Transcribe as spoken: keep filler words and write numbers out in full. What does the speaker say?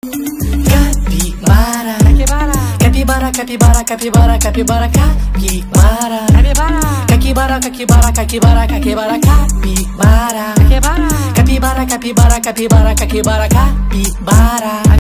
Capibara, capibara, capibara, capibara, capibara, capibara, capibara, capibara, capibara, capibara, capibara, capibara, capibara, capibara, capibara, capibara, capibara.